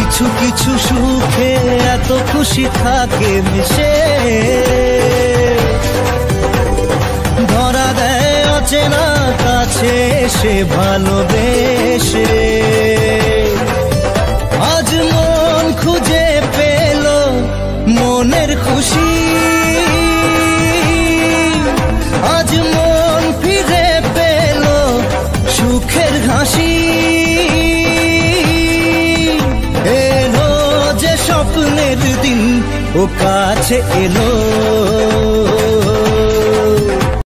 কিছু কিছু সুখে এত খুশি থাকে মিশে, ধরা দেয় অচেনা কাছে সে ভালোবেসে। আজ মন খুঁজে পেল মনের খুশি, আজ মন ফিরে পেল সুখের হাসি। এলো যে স্বপ্নের দিন ও কাছে এলো।